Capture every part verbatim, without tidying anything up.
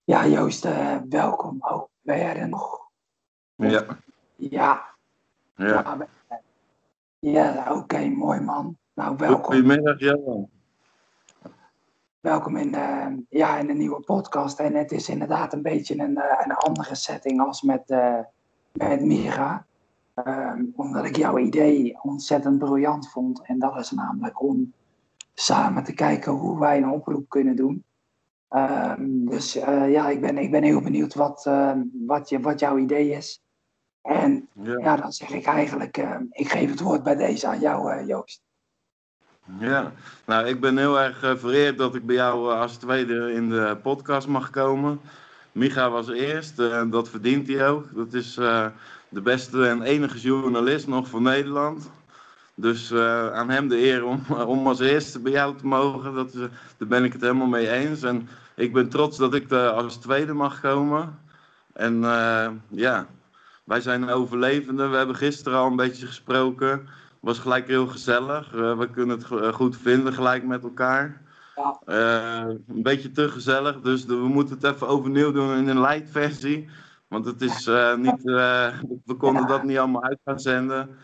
Ja, Joost, uh, welkom. Oh, ben jij er nog? Of, Ja, ja, ja. waar ben jij? Ja, oké, okay, mooi man. Nou, welkom. Goedemiddag, Johan. Welkom in, uh, ja, in een nieuwe podcast. En het is inderdaad een beetje een, uh, een andere setting als met, uh, met Mira. Uh, omdat ik jouw idee ontzettend briljant vond. En dat is namelijk om samen te kijken hoe wij een oproep kunnen doen. Uh, dus uh, ja, ik ben, ik ben heel benieuwd wat, uh, wat, je, wat jouw idee is. En Ja, ja, dan zeg ik eigenlijk, uh, ik geef het woord bij deze aan jou, uh, Joost. ja. Nou, ik ben heel erg uh, vereerd dat ik bij jou uh, als tweede in de podcast mag komen. Micha was eerst, uh, dat verdient hij ook. Dat is uh, de beste en enige journalist nog van Nederland. Dus uh, aan hem de eer om, om als eerste bij jou te mogen. Dat, uh, daar ben ik het helemaal mee eens. En ik ben trots dat ik uh, als tweede mag komen. En uh, ja... Wij zijn overlevenden. We hebben gisteren al een beetje gesproken. Was gelijk heel gezellig. Uh, we kunnen het goed vinden gelijk met elkaar. Ja. Uh, een beetje te gezellig. Dus de, we moeten het even overnieuw doen in een light versie. Want het is uh, niet. Uh, we konden dat niet allemaal uit gaan zenden.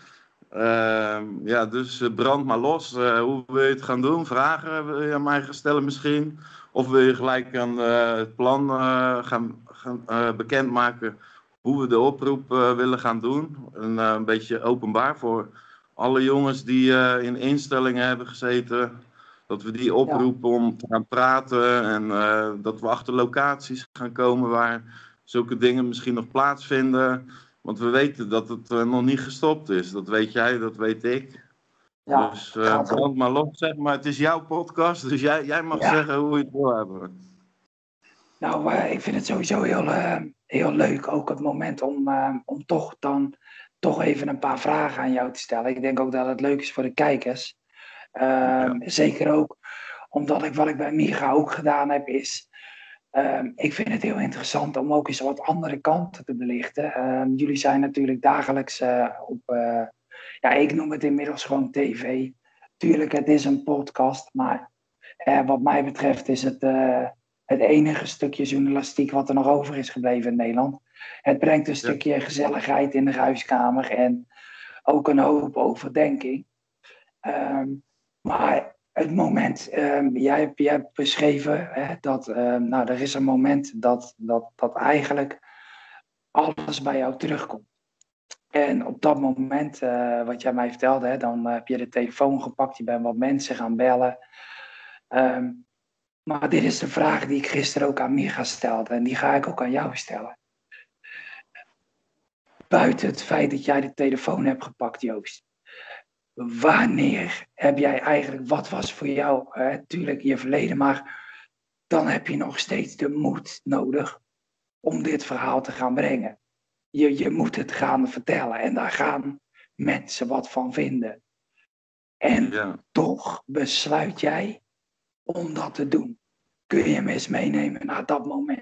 Uh, ja, dus uh, brand maar los. Uh, hoe wil je het gaan doen? Vragen wil je aan mij gaan stellen misschien? Of wil je gelijk aan uh, het plan uh, gaan, gaan uh, bekendmaken? Hoe we de oproep uh, willen gaan doen. En, uh, een beetje openbaar voor alle jongens die uh, in instellingen hebben gezeten. Dat we die oproepen ja. om te gaan praten. En uh, dat we achter locaties gaan komen waar zulke dingen misschien nog plaatsvinden. Want we weten dat het uh, nog niet gestopt is. Dat weet jij, dat weet ik. Ja, dus uh, brand maar los, zeg maar. Het is jouw podcast, dus jij, jij mag ja. zeggen hoe je het wil hebben. Nou, uh, ik vind het sowieso heel, uh, heel leuk, ook het moment om, uh, om toch dan toch even een paar vragen aan jou te stellen. Ik denk ook dat het leuk is voor de kijkers. Uh, ja. Zeker ook omdat ik wat ik bij Micha ook gedaan heb is... Uh, ik vind het heel interessant om ook eens wat andere kanten te belichten. Uh, jullie zijn natuurlijk dagelijks uh, op... Uh, ja, ik noem het inmiddels gewoon tv. Tuurlijk, het is een podcast, maar uh, wat mij betreft is het... Uh, Het enige stukje journalistiek wat er nog over is gebleven in Nederland. Het brengt een stukje ja. gezelligheid in de huiskamer en ook een hoop overdenking. Um, maar het moment, um, jij, hebt, jij hebt beschreven hè, dat um, nou, er is een moment dat, dat, dat eigenlijk alles bij jou terugkomt. En op dat moment, uh, wat jij mij vertelde, hè, dan uh, heb je de telefoon gepakt, je bent wat mensen gaan bellen. Um, Maar dit is de vraag die ik gisteren ook aan Micha stelde. En die ga ik ook aan jou stellen. Buiten het feit dat jij de telefoon hebt gepakt, Joost. Wanneer heb jij eigenlijk, wat was voor jou, natuurlijk je verleden, maar dan heb je nog steeds de moed nodig om dit verhaal te gaan brengen. Je, je moet het gaan vertellen en daar gaan mensen wat van vinden. En ja. toch besluit jij om dat te doen. Kun je me eens meenemen naar dat moment?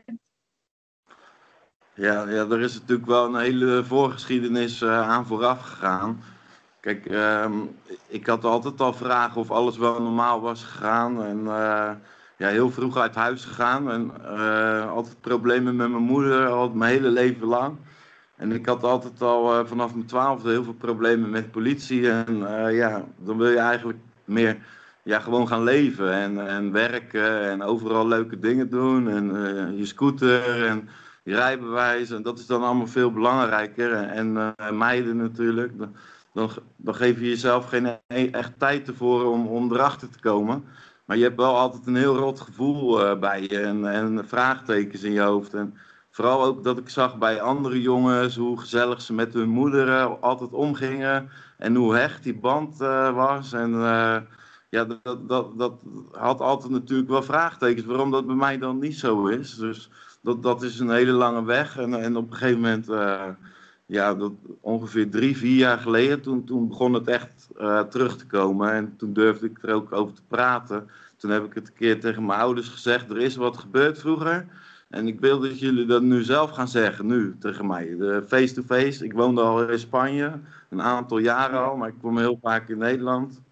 Ja, ja, er is natuurlijk wel een hele voorgeschiedenis uh, aan vooraf gegaan. Kijk, uh, ik had altijd al vragen of alles wel normaal was gegaan. En uh, ja, heel vroeg uit huis gegaan. En uh, altijd problemen met mijn moeder, al mijn hele leven lang. En ik had altijd al uh, vanaf mijn twaalfde heel veel problemen met politie. En uh, ja, dan wil je eigenlijk meer ja, gewoon gaan leven en, en werken en overal leuke dingen doen. En uh, je scooter en je rijbewijs. En dat is dan allemaal veel belangrijker. En, en uh, meiden natuurlijk. Dan, dan, dan geef je jezelf geen echt tijd ervoor om, om erachter te komen. Maar je hebt wel altijd een heel rot gevoel uh, bij je en, en vraagtekens in je hoofd. En vooral ook dat ik zag bij andere jongens hoe gezellig ze met hun moeder uh, altijd omgingen. En hoe hecht die band uh, was. En uh, ja, dat, dat, dat had altijd natuurlijk wel vraagtekens waarom dat bij mij dan niet zo is. Dus dat, dat is een hele lange weg. En, en op een gegeven moment... Uh, Ja, dat, ongeveer drie, vier jaar geleden, toen, toen begon het echt uh, terug te komen. En toen durfde ik er ook over te praten. Toen heb ik het een keer tegen mijn ouders gezegd, er is wat gebeurd vroeger. En ik wil dat jullie dat nu zelf gaan zeggen, nu, tegen mij. Face-to-face, ik woonde al in Spanje, een aantal jaren al, maar ik kwam heel vaak in Nederland.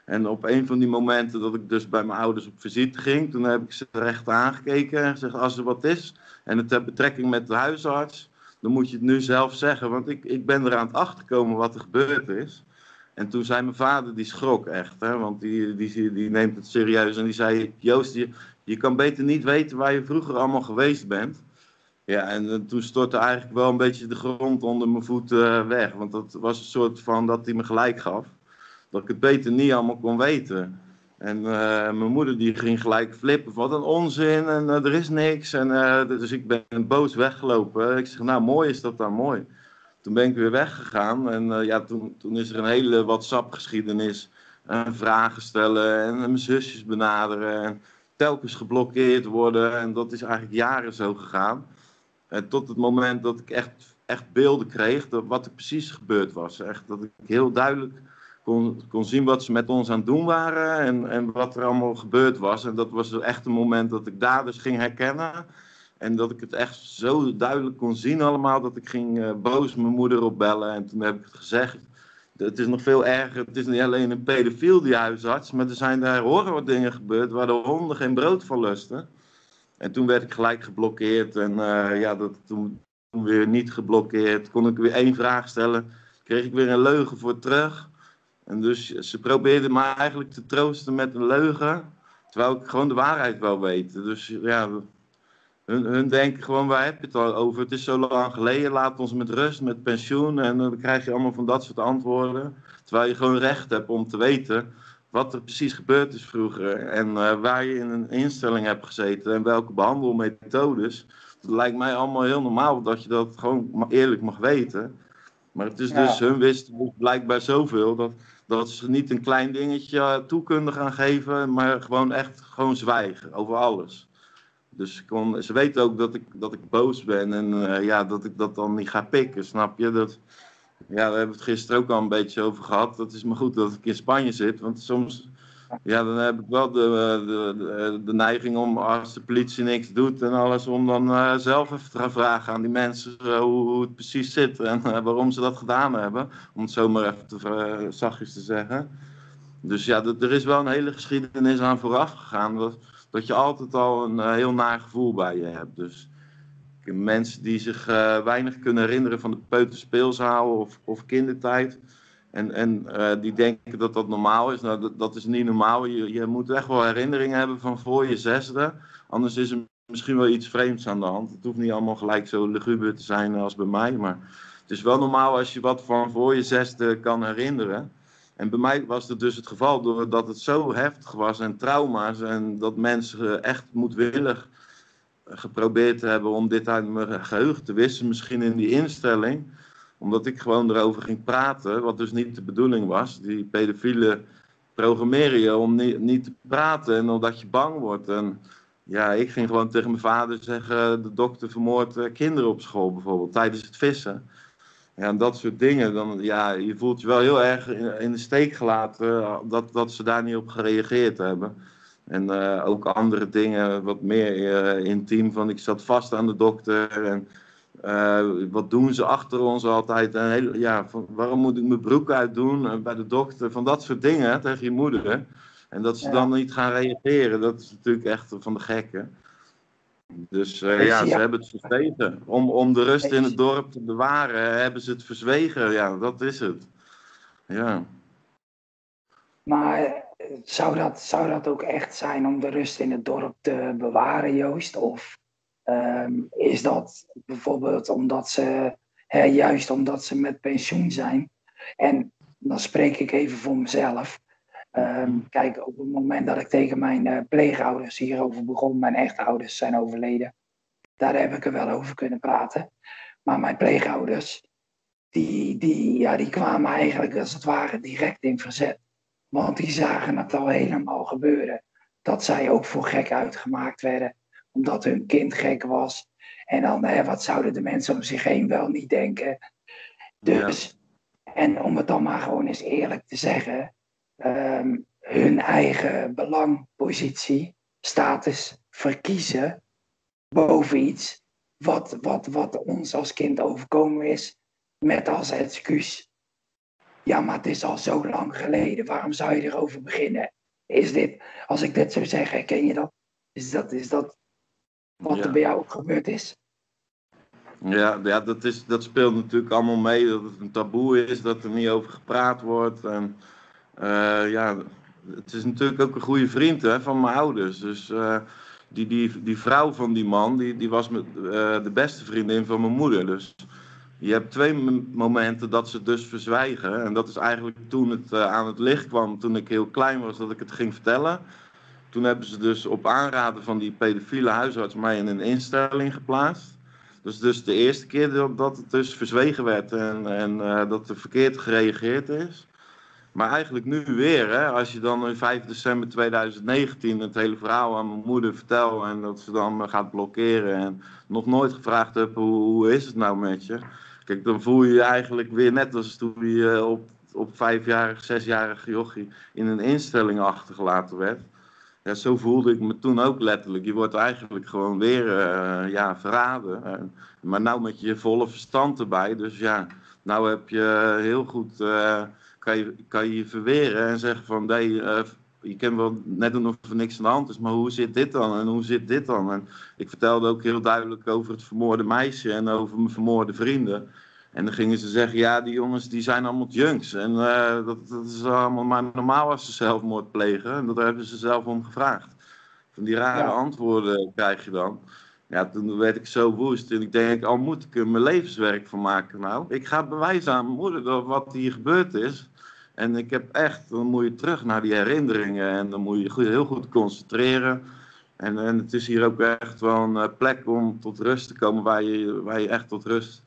En op een van die momenten dat ik dus bij mijn ouders op visite ging, toen heb ik ze recht aangekeken en gezegd, als er wat is en het heeft betrekking met de huisarts, dan moet je het nu zelf zeggen, want ik, ik ben eraan het achterkomen wat er gebeurd is. En toen zei mijn vader, die schrok echt, hè, want die, die, die neemt het serieus en die zei, Joost, je, je kan beter niet weten waar je vroeger allemaal geweest bent. Ja, en uh, toen stortte eigenlijk wel een beetje de grond onder mijn voeten uh, weg, want dat was een soort van dat hij me gelijk gaf. Dat ik het beter niet allemaal kon weten. En uh, mijn moeder die ging gelijk flippen. Wat een onzin en uh, er is niks. En, uh, dus ik ben boos weggelopen. Ik zeg, nou mooi is dat dan, mooi. Toen ben ik weer weggegaan. En uh, ja, toen, toen is er een hele WhatsApp-geschiedenis. Uh, vragen stellen en uh, mijn zusjes benaderen. En telkens geblokkeerd worden. En dat is eigenlijk jaren zo gegaan. En tot het moment dat ik echt, echt beelden kreeg. Dat, wat er precies gebeurd was. Echt, dat ik heel duidelijk... Kon, kon zien wat ze met ons aan het doen waren en, en wat er allemaal gebeurd was. En dat was echt een moment dat ik daders ging herkennen. En dat ik het echt zo duidelijk kon zien allemaal, dat ik ging uh, boos mijn moeder opbellen. En toen heb ik het gezegd. Het is nog veel erger, het is niet alleen een pedofiel die huisarts, maar er zijn daar horror dingen gebeurd waar de honden geen brood van lusten. En toen werd ik gelijk geblokkeerd en uh, ja, dat, toen, toen weer niet geblokkeerd. Kon ik weer één vraag stellen, kreeg ik weer een leugen voor terug. En dus ze probeerden me eigenlijk te troosten met een leugen, terwijl ik gewoon de waarheid wou weten. Dus ja, hun, hun denken gewoon, waar heb je het al over? Het is zo lang geleden, laat ons met rust, met pensioen. En dan krijg je allemaal van dat soort antwoorden. Terwijl je gewoon recht hebt om te weten wat er precies gebeurd is vroeger. En uh, waar je in een instelling hebt gezeten en welke behandelmethodes. Dat lijkt mij allemaal heel normaal dat je dat gewoon eerlijk mag weten. Maar het is dus, Ja, hun wisten dus blijkbaar zoveel dat, dat ze niet een klein dingetje toe kunnen gaan geven, maar gewoon echt gewoon zwijgen over alles. Dus ik kon, ze weten ook dat ik, dat ik boos ben en uh, ja, dat ik dat dan niet ga pikken, snap je? Dat, ja, daar hebben we het gisteren ook al een beetje over gehad. Dat is maar goed dat ik in Spanje zit, want soms, ja, dan heb ik wel de, de, de, de neiging om, als de politie niks doet en alles, om dan uh, zelf even te gaan vragen aan die mensen uh, hoe, hoe het precies zit en uh, waarom ze dat gedaan hebben. Om het zo maar even te, uh, zachtjes te zeggen. Dus ja, d- er is wel een hele geschiedenis aan vooraf gegaan, dat, dat je altijd al een uh, heel naar gevoel bij je hebt. Dus mensen die zich uh, weinig kunnen herinneren van de peuterspeelzaal of, of kindertijd. En, en uh, die denken dat dat normaal is. Nou, dat, dat is niet normaal. Je, je moet echt wel herinneringen hebben van voor je zesde. Anders is er misschien wel iets vreemds aan de hand. Het hoeft niet allemaal gelijk zo luguber te zijn als bij mij. Maar het is wel normaal als je wat van voor je zesde kan herinneren. En bij mij was het dus het geval doordat het zo heftig was en trauma's. En dat mensen echt moedwillig geprobeerd hebben om dit uit mijn geheugen te wissen. Misschien in die instelling. Omdat ik gewoon erover ging praten. Wat dus niet de bedoeling was. Die pedofielen programmeren je om niet, niet te praten. En omdat je bang wordt. En ja, ik ging gewoon tegen mijn vader zeggen. De dokter vermoordt kinderen op school bijvoorbeeld. Tijdens het vissen. Ja, en dat soort dingen. Dan, ja, je voelt je wel heel erg in, in de steek gelaten. Dat, dat ze daar niet op gereageerd hebben. En uh, ook andere dingen, wat meer uh, intiem. Van ik zat vast aan de dokter. En uh, wat doen ze achter ons altijd? En heel, ja, van, waarom moet ik mijn broek uitdoen uh, bij de dokter? Van dat soort dingen tegen je moeder. En dat ze dan ja. niet gaan reageren, dat is natuurlijk echt van de gekken. Dus uh, Dus ja, ze ja, hebben het verzwegen. Om, om de rust in het dorp te bewaren, hebben ze het verzwegen. Ja, dat is het. Ja. maar zou dat, zou dat ook echt zijn om de rust in het dorp te bewaren, Joost? Of um, is dat bijvoorbeeld omdat ze, hè, juist omdat ze met pensioen zijn? En dan spreek ik even voor mezelf. Um, kijk, op het moment dat ik tegen mijn uh, pleegouders hierover begon, mijn echte ouders zijn overleden, daar heb ik er wel over kunnen praten. Maar mijn pleegouders, die, die, ja, die kwamen eigenlijk als het ware direct in verzet. Want die zagen het al helemaal gebeuren. Dat zij ook voor gek uitgemaakt werden. Omdat hun kind gek was. En dan, hè, wat zouden de mensen om zich heen wel niet denken. Dus, ja. En om het dan maar gewoon eens eerlijk te zeggen. Um, hun eigen belang, positie, status verkiezen boven iets. Wat, wat, wat ons als kind overkomen is. Met als excuus ja, maar het is al zo lang geleden. Waarom zou je erover beginnen? Is dit, als ik dit zou zeggen, ken je dat? Is dat, is dat wat er Ja. bij jou ook gebeurd is? Ja, ja dat, is, dat speelt natuurlijk allemaal mee, dat het een taboe is, dat er niet over gepraat wordt. En uh, ja, het is natuurlijk ook een goede vriend, hè, van mijn ouders. Dus uh, die, die, die vrouw van die man, die, die was met, uh, de beste vriendin van mijn moeder. Dus je hebt twee m- momenten dat ze dus verzwijgen. En dat is eigenlijk toen het uh, aan het licht kwam, toen ik heel klein was, dat ik het ging vertellen. Toen hebben ze dus op aanraden van die pedofiele huisarts mij in een instelling geplaatst. Dus, dus de eerste keer dat, dat het dus verzwegen werd en, en uh, dat er verkeerd gereageerd is. Maar eigenlijk nu weer, hè, als je dan in vijf december tweeduizend negentien het hele verhaal aan mijn moeder vertelt en dat ze dan uh, gaat blokkeren en nog nooit gevraagd heb hoe, hoe is het nou met je. Kijk, dan voel je je eigenlijk weer net als toen je uh, op, op vijfjarig, zesjarig jochie in een instelling achtergelaten werd. Ja, zo voelde ik me toen ook letterlijk. Je wordt eigenlijk gewoon weer uh, ja, verraden. Uh, maar nou met je volle verstand erbij. Dus ja, nou heb je heel goed, uh, kan, je, kan je je verweren en zeggen van nee, uh, je kan wel net doen of er niks aan de hand is, maar hoe zit dit dan en hoe zit dit dan? En ik vertelde ook heel duidelijk over het vermoorde meisje en over mijn vermoorde vrienden. En dan gingen ze zeggen, ja, die jongens die zijn allemaal junks. En uh, dat, dat is allemaal maar normaal als ze zelfmoord plegen. En daar hebben ze zelf om gevraagd. Van die rare Ja, antwoorden krijg je dan. Ja, toen werd ik zo woest. En ik denk, al moet ik er mijn levenswerk van maken nou. Ik ga bewijzen aan mijn moeder dat wat hier gebeurd is. En ik heb echt, dan moet je terug naar die herinneringen. En dan moet je goed, heel goed concentreren. En, en het is hier ook echt wel een plek om tot rust te komen waar je, waar je echt tot rust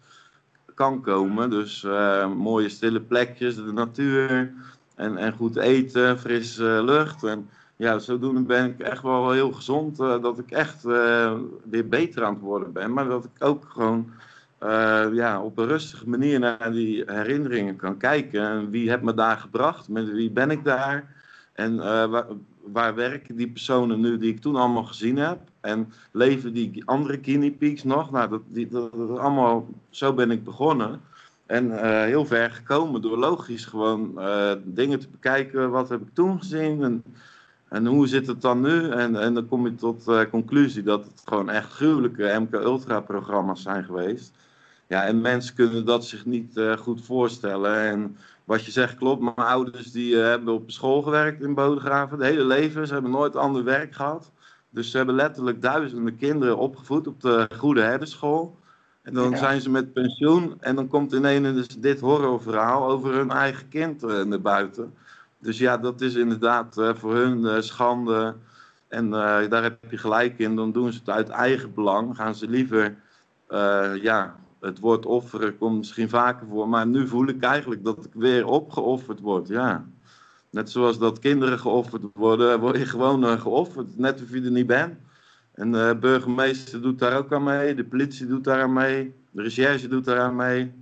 kan komen. Dus uh, mooie stille plekjes, de natuur en, en goed eten, frisse lucht. En ja, zodoende ben ik echt wel heel gezond, uh, dat ik echt uh, weer beter aan het worden ben. Maar dat ik ook gewoon uh, ja, op een rustige manier naar die herinneringen kan kijken. En wie heeft me daar gebracht? Met wie ben ik daar? En uh, waar, waar werken die personen nu die ik toen allemaal gezien heb? En leven die andere guinea pigs nog? Nou, dat, die, dat, dat allemaal, zo ben ik begonnen. En uh, heel ver gekomen door logisch gewoon uh, dingen te bekijken. Wat heb ik toen gezien? En, en hoe zit het dan nu? En, en dan kom je tot de uh, conclusie dat het gewoon echt gruwelijke M K Ultra programma's zijn geweest. Ja, en mensen kunnen dat zich niet uh, goed voorstellen. En wat je zegt klopt, mijn ouders die uh, hebben op school gewerkt in Bodegraven. Het hele leven, ze hebben nooit ander werk gehad. Dus ze hebben letterlijk duizenden kinderen opgevoed op de Goede Herderschool. En dan ja, zijn ze met pensioen en dan komt ineens dus dit horrorverhaal over hun eigen kind uh, naar buiten. Dus ja, dat is inderdaad uh, voor hun uh, schande. En uh, daar heb je gelijk in, dan doen ze het uit eigen belang. Gaan ze liever, uh, ja, het woord offeren komt misschien vaker voor. Maar nu voel ik eigenlijk dat ik weer opgeofferd word, ja. Net zoals dat kinderen geofferd worden, word je gewoon uh, geofferd, net of je er niet bent. En de burgemeester doet daar ook aan mee, de politie doet daar aan mee, de recherche doet daar aan mee,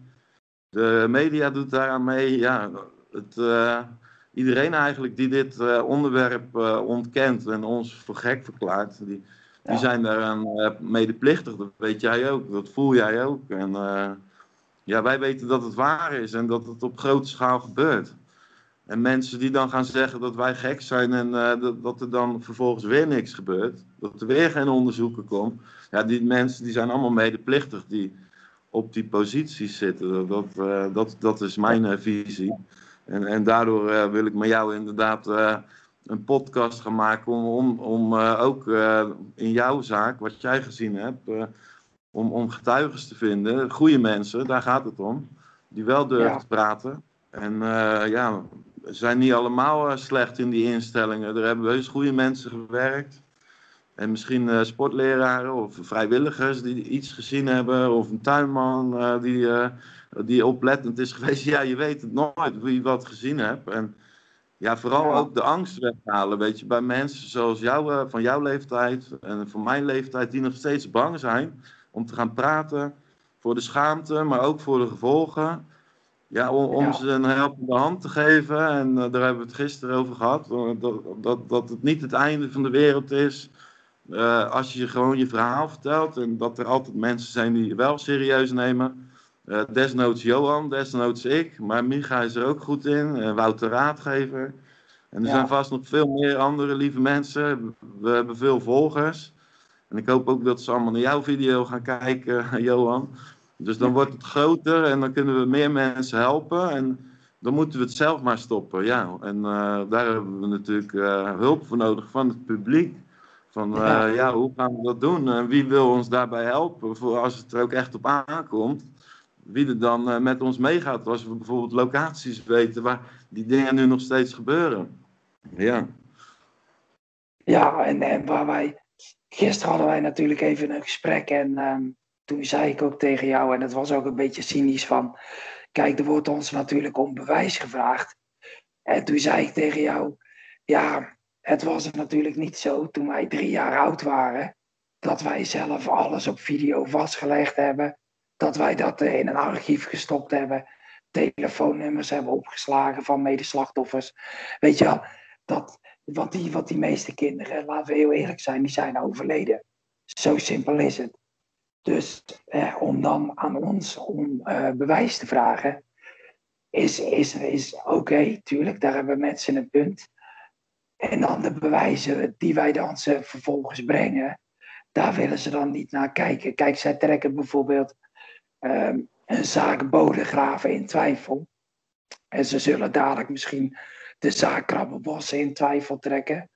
de media doet daar aan mee. Ja, het, uh, iedereen eigenlijk die dit uh, onderwerp uh, ontkent en ons voor gek verklaart, die, die ja, zijn daaraan uh, medeplichtig. Dat weet jij ook, dat voel jij ook. En uh, ja, wij weten dat het waar is en dat het op grote schaal gebeurt. En mensen die dan gaan zeggen dat wij gek zijn en uh, dat, dat er dan vervolgens weer niks gebeurt. Dat er weer geen onderzoeken komt. Ja, die mensen die zijn allemaal medeplichtig die op die posities zitten. Dat, uh, dat, dat is mijn uh, visie. En, en daardoor uh, wil ik met jou inderdaad uh, een podcast gaan maken om, om, om uh, ook uh, in jouw zaak, wat jij gezien hebt, uh, om, om getuigen te vinden. Goede mensen, daar gaat het om. Die wel durven ja, te praten. En uh, ja, we zijn niet allemaal uh, slecht in die instellingen. Er hebben heus goede mensen gewerkt. En misschien uh, sportleraren of vrijwilligers die iets gezien hebben. Of een tuinman uh, die, uh, die oplettend is geweest. Ja, je weet het nooit wie wat gezien hebt. En ja, vooral ja, ook de angst weghalen. Weet je, bij mensen zoals jou, uh, van jouw leeftijd en van mijn leeftijd, die nog steeds bang zijn om te gaan praten. Voor de schaamte, maar ook voor de gevolgen. Ja, om, om ja, ze een helpende hand te geven. En uh, daar hebben we het gisteren over gehad. Dat, dat, dat het niet het einde van de wereld is. Uh, als je gewoon je verhaal vertelt. En dat er altijd mensen zijn die je wel serieus nemen. Uh, desnoods Johan, desnoods ik. Maar Micha is er ook goed in. Uh, Wouter Raadgever. En er Ja. zijn vast nog veel meer andere lieve mensen. We hebben veel volgers. En ik hoop ook dat ze allemaal naar jouw video gaan kijken, Johan. Dus dan wordt het groter en dan kunnen we meer mensen helpen. En dan moeten we het zelf maar stoppen. Ja. En uh, daar hebben we natuurlijk uh, hulp voor nodig van het publiek. Van uh, ja. ja, hoe gaan we dat doen? En wie wil ons daarbij helpen? Voor als het er ook echt op aankomt. Wie er dan uh, met ons meegaat. Als we bijvoorbeeld locaties weten waar die dingen nu nog steeds gebeuren. Ja. Ja, en, en waar wij... Gisteren hadden wij natuurlijk even een gesprek en um, toen zei ik ook tegen jou, en het was ook een beetje cynisch van, kijk, er wordt ons natuurlijk om bewijs gevraagd. En toen zei ik tegen jou, ja, het was natuurlijk niet zo toen wij drie jaar oud waren, dat wij zelf alles op video vastgelegd hebben, dat wij dat in een archief gestopt hebben, telefoonnummers hebben opgeslagen van medeslachtoffers. Weet je wel, dat... Wat die, wat die meeste kinderen, laten we heel eerlijk zijn, die zijn overleden. Zo simpel is het. Dus eh, om dan aan ons om uh, bewijs te vragen, is, is, is oké, okay, tuurlijk, daar hebben mensen een punt. En dan de bewijzen die wij dan ze vervolgens brengen, daar willen ze dan niet naar kijken. Kijk, zij trekken bijvoorbeeld um, een zaak Bodegraven in twijfel. En ze zullen dadelijk misschien de zaak Krabbenbossen in twijfel trekken.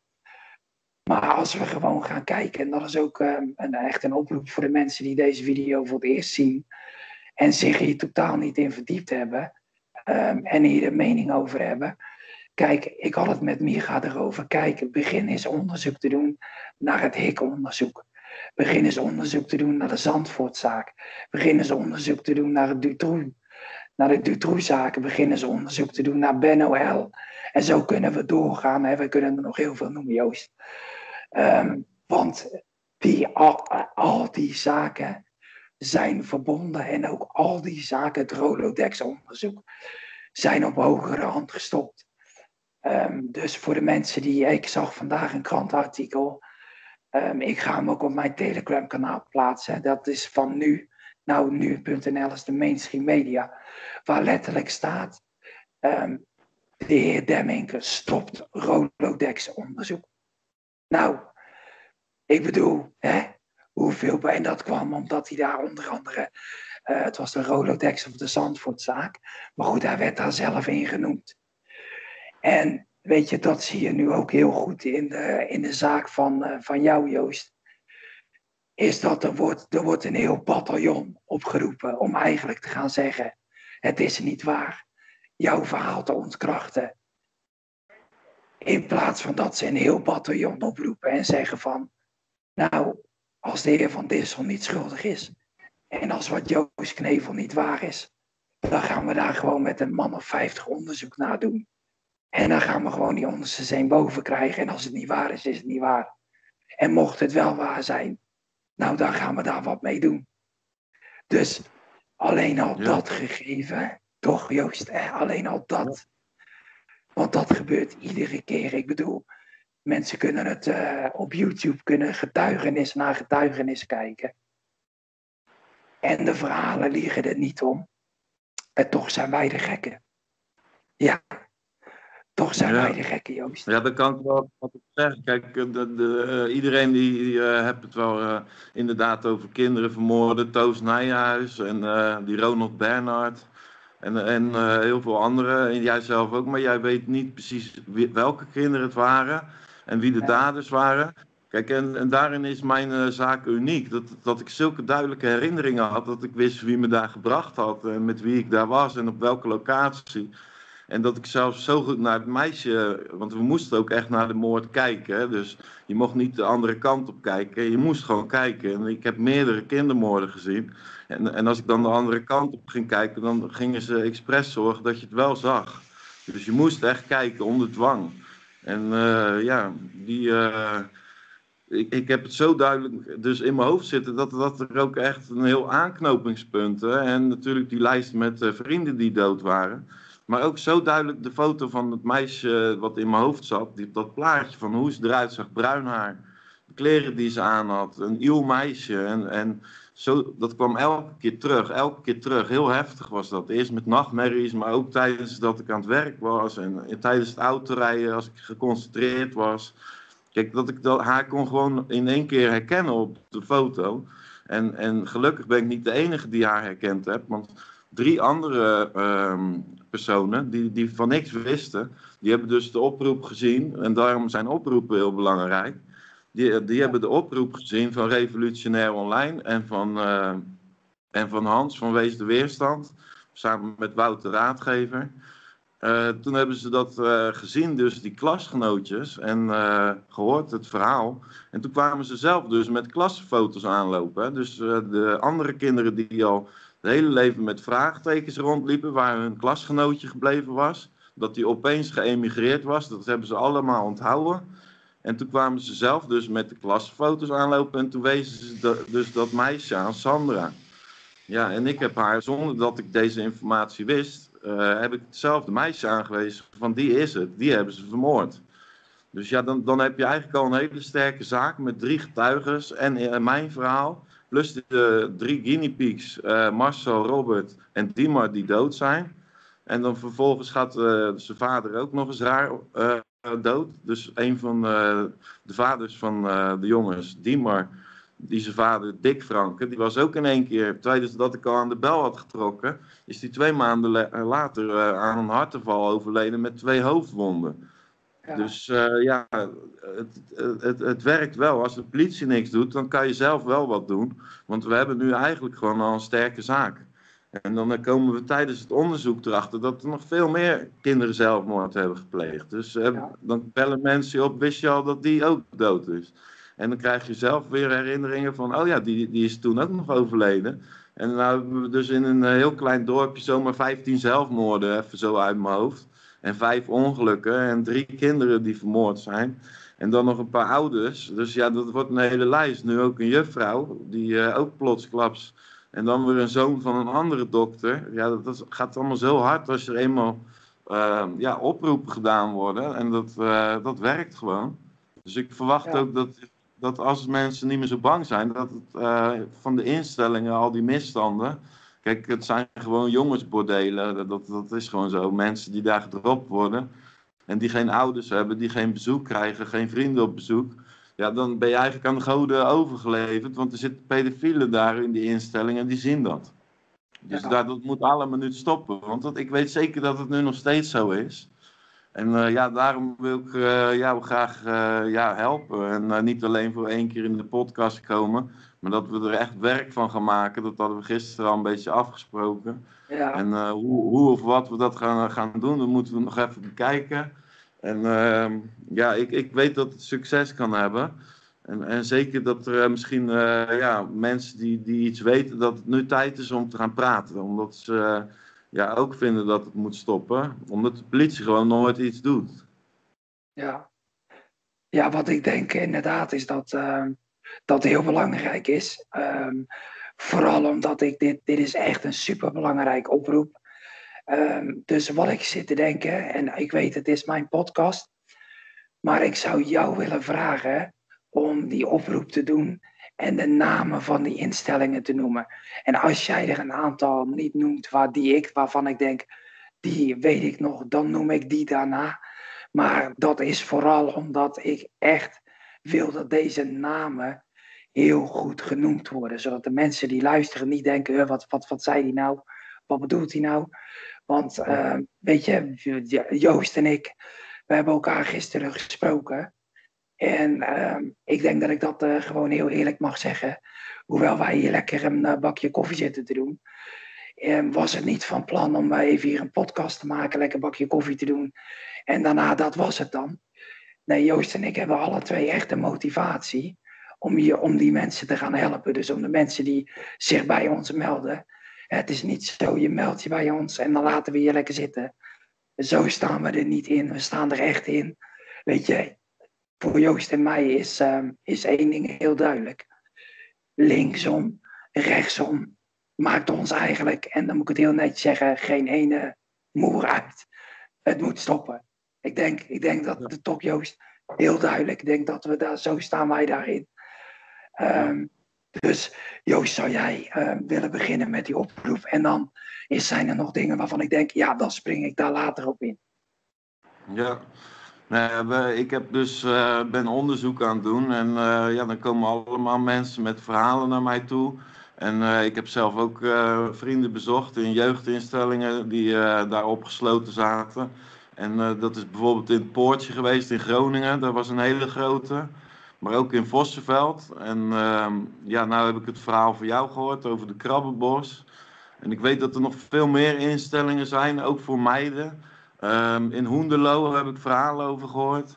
Maar als we gewoon gaan kijken, en dat is ook um, een, echt een oproep voor de mensen die deze video voor het eerst zien en zich hier totaal niet in verdiept hebben um, en hier een mening over hebben. Kijk, ik had het met Micha erover. Kijk, begin eens onderzoek te doen naar het Hik-onderzoek. Begin eens onderzoek te doen naar de Zandvoortzaak. Begin eens onderzoek te doen naar het Dutroux. Naar de Dutroux-zaken beginnen ze onderzoek te doen naar Ben O L. En zo kunnen we doorgaan. Hè. We kunnen er nog heel veel noemen, Joost. Um, want die, al, al die zaken zijn verbonden. En ook al die zaken, het Rolodex-onderzoek, zijn op hogere hand gestopt. Um, dus voor de mensen die... Ik zag vandaag een krantartikel. Um, ik ga hem ook op mijn Telegram-kanaal plaatsen. Dat is van nu. Nou, nu punt n l is de mainstream media. Waar letterlijk staat, um, de heer Demmink stopt Rolodex-onderzoek. Nou, ik bedoel, hè, hoeveel bij... En dat kwam omdat hij daar onder andere, uh, het was de Rolodex of de Zandvoortzaak. Maar goed, hij werd daar zelf in genoemd. En weet je, dat zie je nu ook heel goed in de, in de zaak van, uh, van jou, Joost. Is dat er wordt, er wordt een heel bataljon opgeroepen om eigenlijk te gaan zeggen, het is niet waar, jouw verhaal te ontkrachten. In plaats van dat ze een heel bataljon oproepen en zeggen van, nou, als de heer Van Dissel niet schuldig is en als wat Joost Knevel niet waar is, dan gaan we daar gewoon met een man of vijftig onderzoek naar doen. En dan gaan we gewoon die onderste zeen boven krijgen en als het niet waar is, is het niet waar. En mocht het wel waar zijn, nou, dan gaan we daar wat mee doen. Dus alleen al ja. dat gegeven, toch Joost, eh, alleen al dat. Want dat gebeurt iedere keer. Ik bedoel, mensen kunnen het uh, op YouTube, kunnen getuigenis na getuigenis kijken. En de verhalen liegen er niet om. En toch zijn wij de gekken. Ja. Toch zijn ja. wij de gekken, Joost. Ja, dat kan ik wel wat op zeggen. Kijk, de, de, uh, iedereen die, die uh, hebt het wel uh, inderdaad over kinderen vermoorden. Toos Nijhuis en uh, die Ronald Bernhard. En, en uh, heel veel anderen. En jij zelf ook. Maar jij weet niet precies wie, welke kinderen het waren. En wie de ja. daders waren. Kijk, en, en daarin is mijn uh, zaak uniek. Dat, dat ik zulke duidelijke herinneringen had. Dat ik wist wie me daar gebracht had. En met wie ik daar was. En op welke locatie. En dat ik zelfs zo goed naar het meisje, want we moesten ook echt naar de moord kijken. Hè? Dus je mocht niet de andere kant op kijken, je moest gewoon kijken. En ik heb meerdere kindermoorden gezien. En, en als ik dan de andere kant op ging kijken, dan gingen ze expres zorgen dat je het wel zag. Dus je moest echt kijken onder dwang. En uh, ja, die... Uh, Ik, ik heb het zo duidelijk dus in mijn hoofd zitten dat, dat er ook echt een heel aanknopingspunt is. En natuurlijk die lijst met uh, vrienden die dood waren. Maar ook zo duidelijk de foto van het meisje wat in mijn hoofd zat. Die, dat plaatje van hoe ze eruit zag, bruin haar. kleren die ze aan had, een nieuw meisje. En, en zo, dat kwam elke keer terug, elke keer terug. Heel heftig was dat. Eerst met nachtmerries, maar ook tijdens dat ik aan het werk was. En, en tijdens het autorijden, als ik geconcentreerd was. Kijk, dat ik dat, haar kon gewoon in één keer herkennen op de foto. En, en gelukkig ben ik niet de enige die haar herkend heb. Want drie andere um, personen die, die van niks wisten, die hebben dus de oproep gezien. En daarom zijn oproepen heel belangrijk. Die, die hebben de oproep gezien van Revolutionair Online en van, uh, en van Hans van Wees de Weerstand. Samen met Wouter Raadgever. Uh, toen hebben ze dat uh, gezien, dus die klasgenootjes, en uh, gehoord het verhaal. En toen kwamen ze zelf dus met klasfoto's aanlopen. Hè. Dus uh, de andere kinderen die al het hele leven met vraagtekens rondliepen, waar hun klasgenootje gebleven was, dat die opeens geëmigreerd was, dat hebben ze allemaal onthouden. En toen kwamen ze zelf dus met de klasfoto's aanlopen en toen wezen ze de, dus dat meisje aan, Sandra. Ja, en ik heb haar, zonder dat ik deze informatie wist, uh, heb ik hetzelfde meisje aangewezen van die is het, die hebben ze vermoord. Dus ja, dan, dan heb je eigenlijk al een hele sterke zaak met drie getuigen en uh, mijn verhaal, plus de, de drie guinea pigs, uh, Marcel, Robert en Diemar die dood zijn. En dan vervolgens gaat uh, zijn vader ook nog eens raar uh, dood. Dus een van uh, de vaders van uh, de jongens, Diemar, die zijn vader, Dick Franke, die was ook in één keer, tijdens dat ik al aan de bel had getrokken, is die twee maanden later uh, aan een hartaanval overleden met twee hoofdwonden. Ja. Dus uh, ja, het, het, het werkt wel. Als de politie niks doet, dan kan je zelf wel wat doen. Want we hebben nu eigenlijk gewoon al een sterke zaak. En dan komen we tijdens het onderzoek erachter dat er nog veel meer kinderen zelfmoord hebben gepleegd. Dus uh, ja. Dan bellen mensen je op, wist je al dat die ook dood is? En dan krijg je zelf weer herinneringen van, oh ja, die, die is toen ook nog overleden. En dan hebben we dus in een heel klein dorpje zomaar vijftien zelfmoorden, even zo uit mijn hoofd. En vijf ongelukken en drie kinderen die vermoord zijn. En dan nog een paar ouders. Dus ja, dat wordt een hele lijst. Nu ook een juffrouw, die uh, ook plotsklaps. En dan weer een zoon van een andere dokter. Ja, dat, dat gaat allemaal zo hard als er eenmaal uh, ja, oproepen gedaan worden. En dat, uh, dat werkt gewoon. Dus ik verwacht ja. ook dat, dat als mensen niet meer zo bang zijn, dat het uh, van de instellingen, al die misstanden. Kijk, het zijn gewoon jongensbordelen. Dat, dat is gewoon zo. Mensen die daar gedropt worden. En die geen ouders hebben, die geen bezoek krijgen, geen vrienden op bezoek. Ja, dan ben je eigenlijk aan de goden overgeleverd. Want er zitten pedofielen daar in die instellingen en die zien dat. Dus ja. dat, dat moet allemaal nu stoppen. Want dat, ik weet zeker dat het nu nog steeds zo is. En uh, ja, daarom wil ik uh, jou graag uh, ja, helpen. En uh, niet alleen voor één keer in de podcast komen. Maar dat we er echt werk van gaan maken. Dat hadden we gisteren al een beetje afgesproken. Ja. En uh, hoe, hoe of wat we dat gaan, gaan doen, dat moeten we nog even bekijken. En uh, ja, ik, ik weet dat het succes kan hebben. En, en zeker dat er uh, misschien uh, ja, mensen die, die iets weten, dat het nu tijd is om te gaan praten. Omdat ze uh, ja, ook vinden dat het moet stoppen. Omdat de politie gewoon nooit iets doet. Ja, ja wat ik denk inderdaad is dat, uh, dat heel belangrijk is. Um, vooral omdat ik dit, dit is echt een superbelangrijk oproep. Um, dus wat ik zit te denken, en ik weet het is mijn podcast, maar ik zou jou willen vragen om die oproep te doen en de namen van die instellingen te noemen. En als jij er een aantal niet noemt waar die ik, waarvan ik denk, die weet ik nog, dan noem ik die daarna. Maar dat is vooral omdat ik echt wil dat deze namen heel goed genoemd worden. Zodat de mensen die luisteren niet denken, wat, wat, wat zei die nou? Wat bedoelt hij nou? Want uh, weet je, Joost en ik, we hebben elkaar gisteren gesproken. En uh, ik denk dat ik dat uh, gewoon heel eerlijk mag zeggen. Hoewel wij hier lekker een uh, bakje koffie zitten te doen. Uh, was het niet van plan om uh, even hier een podcast te maken, lekker een bakje koffie te doen. En daarna, dat was het dan. Nee, Joost en ik hebben alle twee echt de motivatie om, hier, om die mensen te gaan helpen. Dus om de mensen die zich bij ons melden. Het is niet zo, je meldt je bij ons en dan laten we je lekker zitten. Zo staan we er niet in, we staan er echt in. Weet je, voor Joost en mij is, uh, is één ding heel duidelijk. Linksom, rechtsom, maakt ons eigenlijk, en dan moet ik het heel netjes zeggen, geen ene moer uit. Het moet stoppen. Ik denk, ik denk dat de toch, Joost, heel duidelijk. Ik denk dat we daar, zo staan wij daarin. Ja. Um, dus Joost, zou jij uh, willen beginnen met die oproep? En dan is, zijn er nog dingen waarvan ik denk, ja, dan spring ik daar later op in. Ja. Nou, we, ik heb dus, uh, ben onderzoek aan het doen en uh, ja, dan komen allemaal mensen met verhalen naar mij toe. En uh, ik heb zelf ook uh, vrienden bezocht in jeugdinstellingen die uh, daar opgesloten zaten. En uh, dat is bijvoorbeeld in het Poortje geweest in Groningen, dat was een hele grote. Maar ook in Vossenveld. En uh, ja, nou heb ik het verhaal van jou gehoord over de Krabbenbos. En ik weet dat er nog veel meer instellingen zijn, ook voor meiden. Um, in Hoenderloo heb ik verhalen over gehoord.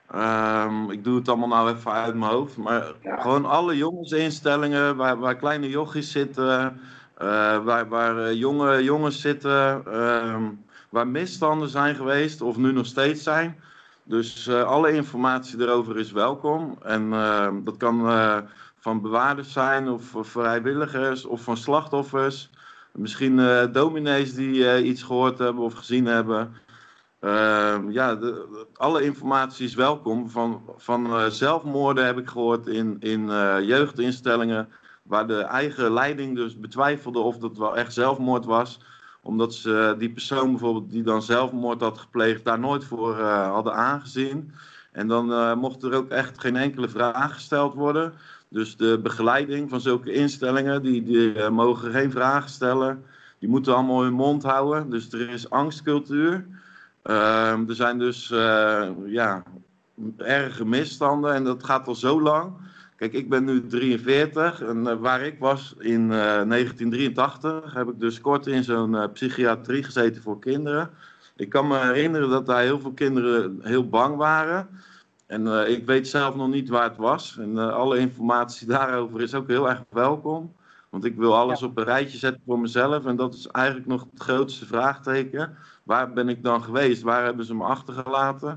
Um, ik doe het allemaal nou even uit mijn hoofd. Maar Ja. gewoon alle jongensinstellingen waar, waar kleine jochies zitten, uh, waar, waar uh, jonge jongens zitten, um, waar misstanden zijn geweest of nu nog steeds zijn. Dus uh, alle informatie erover is welkom. En uh, dat kan uh, van bewaarders zijn of vrijwilligers of van slachtoffers. Misschien uh, dominees die uh, iets gehoord hebben of gezien hebben. Uh, ja, de, de, alle informatie is welkom. Van, van uh, zelfmoorden heb ik gehoord in, in uh, jeugdinstellingen. Waar de eigen leiding dus betwijfelde of dat wel echt zelfmoord was. Omdat ze die persoon bijvoorbeeld die dan zelfmoord had gepleegd daar nooit voor uh, hadden aangezien. En dan uh, mocht er ook echt geen enkele vraag gesteld worden. Dus de begeleiding van zulke instellingen, die, die uh, mogen geen vragen stellen. Die moeten allemaal hun mond houden. Dus er is angstcultuur. Uh, er zijn dus uh, ja, erge misstanden en dat gaat al zo lang. Kijk, ik ben nu drieënveertig en uh, waar ik was in uh, negentien drieëntachtig heb ik dus kort in zo'n uh, psychiatrie gezeten voor kinderen. Ik kan me herinneren dat daar heel veel kinderen heel bang waren. En uh, ik weet zelf nog niet waar het was. En uh, alle informatie daarover is ook heel erg welkom. Want ik wil alles Ja. op een rijtje zetten voor mezelf. En dat is eigenlijk nog het grootste vraagteken. Waar ben ik dan geweest? Waar hebben ze me achtergelaten?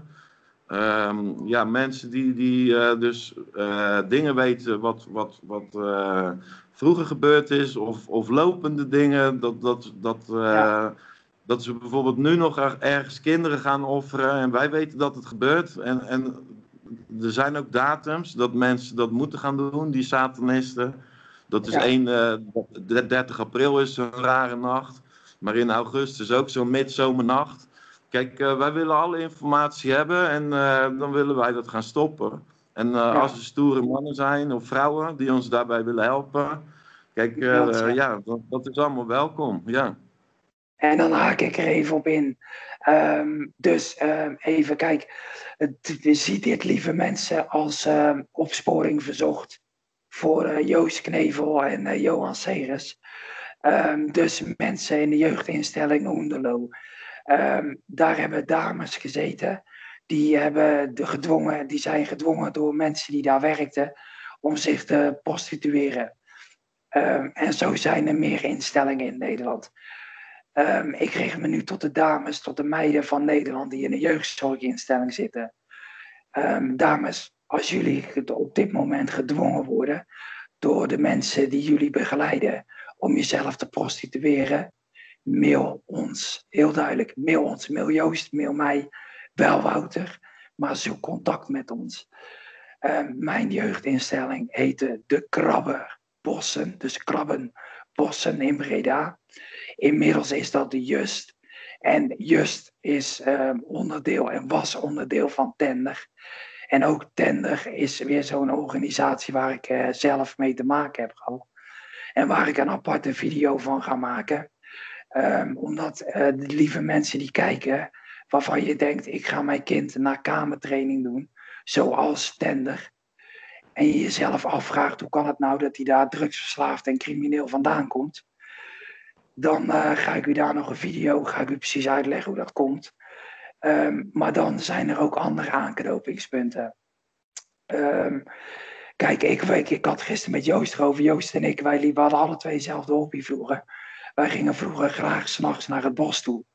Um, ja, mensen die, die uh, dus uh, dingen weten wat, wat, wat uh, vroeger gebeurd is. Of, of lopende dingen. Dat, dat, dat, uh, Ja. dat ze bijvoorbeeld nu nog ergens kinderen gaan offeren. En wij weten dat het gebeurt. En, en er zijn ook datums dat mensen dat moeten gaan doen, die satanisten. Dat is Ja. één, uh, dertig april is een rare nacht. Maar in augustus ook zo'n midzomernacht. Kijk, uh, wij willen alle informatie hebben en uh, dan willen wij dat gaan stoppen. En uh, Ja. als er stoere mannen zijn of vrouwen die ons daarbij willen helpen. Kijk, uh, Meld je. uh, ja, dat, dat is allemaal welkom, ja. En dan haak ik er even op in. Um, dus um, even kijk, zie dit lieve mensen als um, opsporing verzocht voor uh, Joost Knevel en uh, Johan Segers. Um, dus mensen in de jeugdinstelling Hoenderloo. Um, daar hebben dames gezeten. Die, hebben de gedwongen, die zijn gedwongen door mensen die daar werkten om zich te prostitueren. Um, en zo zijn er meer instellingen in Nederland. Um, ik richt me nu tot de dames, tot de meiden van Nederland die in een jeugdzorginstelling zitten. Um, dames, als jullie op dit moment gedwongen worden door de mensen die jullie begeleiden om jezelf te prostitueren, mail ons, heel duidelijk, mail ons, mail Joost, mail mij, wel Wouter, maar zoek contact met ons. Um, mijn jeugdinstelling heette De Krabbenbossen, dus Krabbenbossen in Breda. Inmiddels is dat de Just. En Just is um, onderdeel en was onderdeel van Tender. En ook Tender is weer zo'n organisatie waar ik uh, zelf mee te maken heb gehad. En waar ik een aparte video van ga maken. Um, omdat uh, de lieve mensen die kijken, waarvan je denkt, ik ga mijn kind naar kamertraining doen. Zoals Tender. En je jezelf afvraagt, hoe kan het nou dat hij daar drugsverslaafd en crimineel vandaan komt? Dan uh, ga ik u daar nog een video, ga ik u precies uitleggen hoe dat komt. Um, maar dan zijn er ook andere aanknopingspunten. Um, kijk, ik, ik, ik had gisteren met Joost erover. Joost en ik, wij liepen, hadden alle twee dezelfde hobby vroeger. Wij gingen vroeger graag 's nachts naar het bos toe.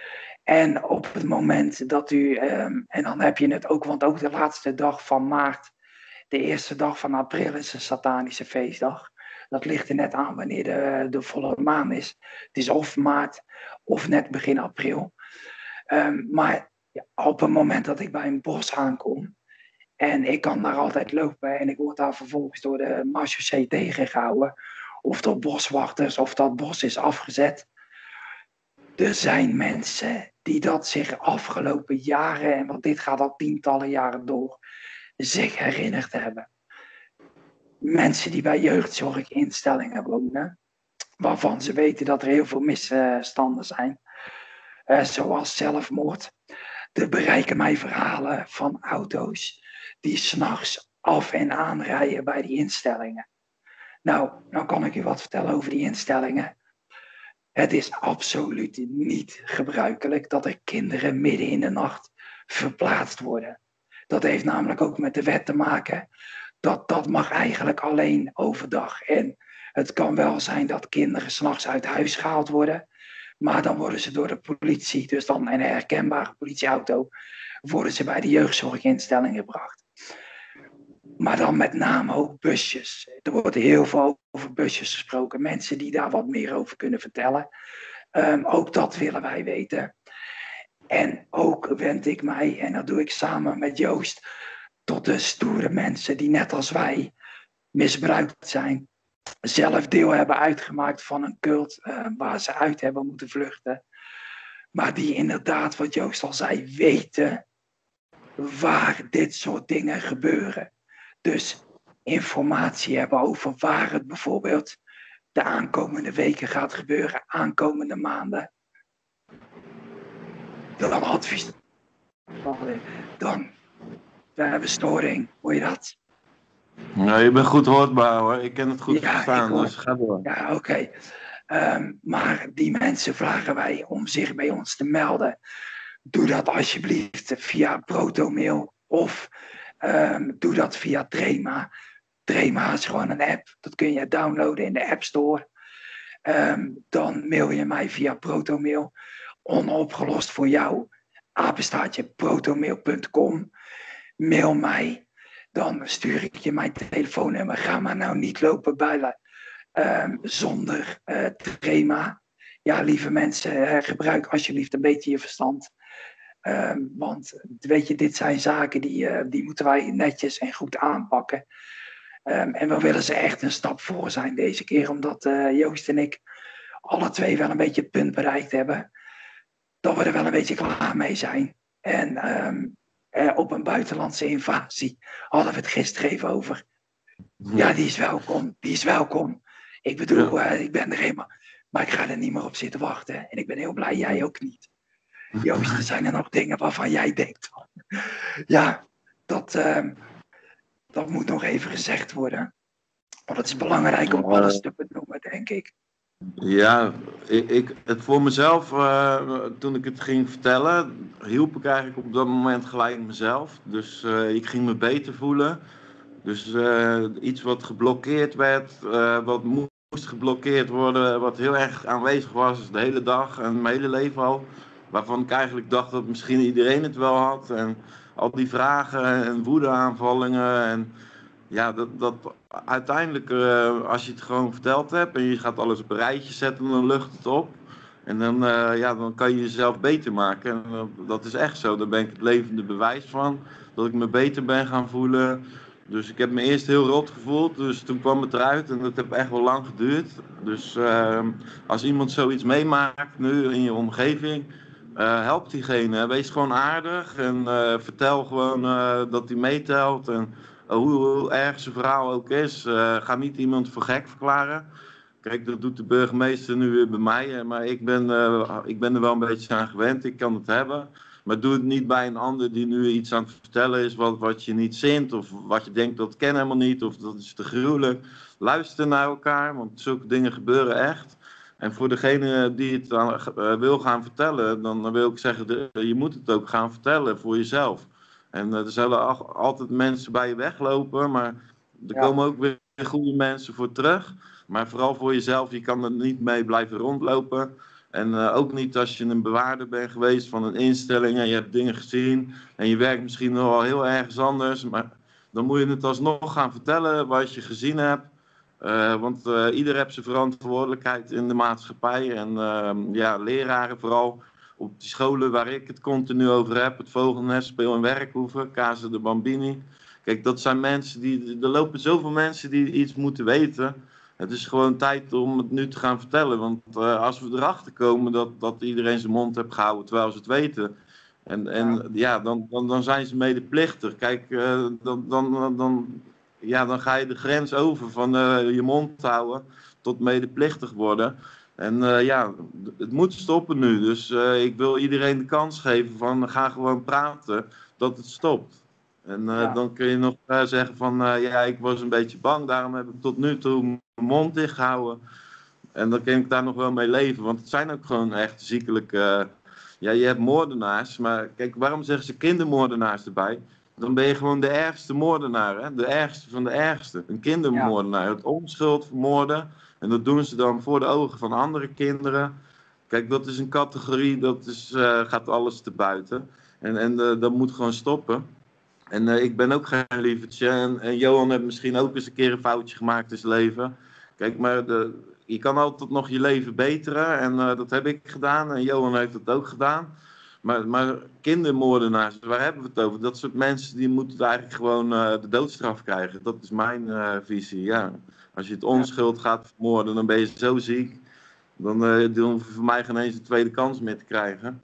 En op het moment dat u, um, en dan heb je het ook, want ook de laatste dag van maart, de eerste dag van april is een satanische feestdag. Dat ligt er net aan wanneer de, de volle maan is. Het is of maart of net begin april. Um, maar ja, op het moment dat ik bij een bos aankom, En ik kan daar altijd lopen en ik word daar vervolgens door de marechaussee tegengehouden. Of door boswachters, of dat bos is afgezet. Er zijn mensen die dat zich afgelopen jaren, en want dit gaat al tientallen jaren door, zich herinnerd hebben. Mensen die bij jeugdzorginstellingen wonen, waarvan ze weten dat er heel veel misstanden zijn, uh, zoals zelfmoord. Er bereiken mij verhalen van auto's die 's nachts af en aan rijden bij die instellingen. Nou, nou kan ik u wat vertellen over die instellingen. Het is absoluut niet gebruikelijk dat er kinderen midden in de nacht verplaatst worden. Dat heeft namelijk ook met de wet te maken. Dat, dat mag eigenlijk alleen overdag. En het kan wel zijn dat kinderen 's nachts uit huis gehaald worden. Maar dan worden ze door de politie, dus dan een herkenbare politieauto, worden ze bij de jeugdzorginstelling gebracht. Maar dan met name ook busjes. Er wordt heel veel over busjes gesproken. Mensen die daar wat meer over kunnen vertellen. Um, ook dat willen wij weten. En ook wend ik mij, en dat doe ik samen met Joost, tot de stoere mensen die net als wij misbruikt zijn. Zelf deel hebben uitgemaakt van een cult uh, waar ze uit hebben moeten vluchten. Maar die inderdaad, wat Joost al zei, weten waar dit soort dingen gebeuren. Dus informatie hebben over waar het bijvoorbeeld de aankomende weken gaat gebeuren, aankomende maanden. Dan advies. Dan, we hebben storing, hoor je dat? Ja, je bent goed hoorbaar hoor, ik kan het goed ja, verstaan, dus ga door. Ja, oké. Okay. Um, maar die mensen vragen wij om zich bij ons te melden. Doe dat alsjeblieft via Protomail of um, doe dat via Trema. Trema is gewoon een app, dat kun je downloaden in de App Store. Um, dan mail je mij via Protomail. Onopgelost voor jou, apenstaartje protomail punt com. Mail mij, dan stuur ik je mijn telefoonnummer. Ga maar nou niet lopen bellen um, zonder uh, Trema. Ja, lieve mensen, uh, gebruik alsjeblieft een beetje je verstand. Um, want weet je, dit zijn zaken die, uh, die moeten wij netjes en goed aanpakken. Um, en we willen ze echt een stap voor zijn deze keer, omdat uh, Joost en ik alle twee wel een beetje het punt bereikt hebben dat we er wel een beetje klaar mee zijn. En um, eh, op een buitenlandse invasie hadden we het gisteren even over. Ja, die is welkom, die is welkom. Ik bedoel, ja. uh, ik ben er helemaal, maar ik ga er niet meer op zitten wachten. En ik ben heel blij, jij ook niet. Joost, er zijn er nog dingen waarvan jij denkt van, ja, dat, um, dat moet nog even gezegd worden. Want het is belangrijk om alles te benoemen, denk ik. Ja, ik, ik, het voor mezelf, uh, toen ik het ging vertellen, hielp ik eigenlijk op dat moment gelijk mezelf. Dus uh, ik ging me beter voelen. Dus uh, iets wat geblokkeerd werd, uh, wat moest geblokkeerd worden, wat heel erg aanwezig was de hele dag en mijn hele leven al. Waarvan ik eigenlijk dacht dat misschien iedereen het wel had. En al die vragen en woedeaanvallingen en ja, dat, dat uiteindelijk, uh, als je het gewoon verteld hebt en je gaat alles op een rijtje zetten, dan lucht het op. En dan, uh, ja, dan kan je jezelf beter maken. En uh, dat is echt zo, daar ben ik het levende bewijs van. Dat ik me beter ben gaan voelen. Dus ik heb me eerst heel rot gevoeld, dus toen kwam het eruit en dat heeft echt wel lang geduurd. Dus uh, als iemand zoiets meemaakt nu in je omgeving, uh, help diegene. Wees gewoon aardig en uh, vertel gewoon uh, dat hij meetelt. En, Hoe, hoe erg zijn verhaal ook is, uh, ga niet iemand voor gek verklaren. Kijk, dat doet de burgemeester nu weer bij mij, maar ik ben, uh, ik ben er wel een beetje aan gewend, ik kan het hebben. Maar doe het niet bij een ander die nu iets aan het vertellen is wat, wat je niet zint, of wat je denkt dat ken helemaal niet, of dat is te gruwelijk. Luister naar elkaar, want zulke dingen gebeuren echt. En voor degene die het dan, uh, wil gaan vertellen, dan wil ik zeggen, de, je moet het ook gaan vertellen voor jezelf. En uh, er zullen altijd mensen bij je weglopen, maar er ja. komen ook weer goede mensen voor terug. Maar vooral voor jezelf, je kan er niet mee blijven rondlopen. En uh, ook niet als je een bewaarder bent geweest van een instelling en je hebt dingen gezien. En je werkt misschien nog wel heel ergens anders. Maar dan moet je het alsnog gaan vertellen wat je gezien hebt. Uh, want uh, ieder heeft zijn verantwoordelijkheid in de maatschappij. En uh, ja, leraren vooral. Op die scholen waar ik het continu over heb, het Vogelnest, Speel- en Werkhoeven, Casa de Bambini. Kijk, dat zijn mensen die, er lopen zoveel mensen die iets moeten weten. Het is gewoon tijd om het nu te gaan vertellen. Want uh, als we erachter komen dat, dat iedereen zijn mond heeft gehouden terwijl ze het weten. En, en Ja, ja, dan, dan, dan zijn ze medeplichtig. Kijk, uh, dan, dan, dan, ja, dan ga je de grens over van uh, je mond houden tot medeplichtig worden. En uh, ja, het moet stoppen nu. Dus uh, ik wil iedereen de kans geven van ga gewoon praten dat het stopt. En uh, ja, dan kun je nog uh, zeggen van uh, ja, ik was een beetje bang, daarom heb ik tot nu toe mijn mond dicht gehouden. En dan kan ik daar nog wel mee leven, want het zijn ook gewoon echt ziekelijke... Uh, ja, je hebt moordenaars, maar kijk, waarom zeggen ze kindermoordenaars erbij? Dan ben je gewoon de ergste moordenaar, hè? De ergste van de ergste. Een ja, kindermoordenaar, het onschuld vermoorden. En dat doen ze dan voor de ogen van andere kinderen. Kijk, dat is een categorie, dat is, uh, gaat alles te buiten. En, en uh, dat moet gewoon stoppen. En uh, ik ben ook geen lievertje. En, en Johan heeft misschien ook eens een keer een foutje gemaakt in zijn leven. Kijk, maar de, je kan altijd nog je leven beteren. En uh, dat heb ik gedaan. En Johan heeft dat ook gedaan. Maar, maar kindermoordenaars, waar hebben we het over? Dat soort mensen die moeten eigenlijk gewoon uh, de doodstraf krijgen. Dat is mijn uh, visie, ja. Als je het ja, onschuld gaat vermoorden, dan ben je zo ziek. Dan, uh, dan hoef je voor mij geen eens een tweede kans meer te krijgen.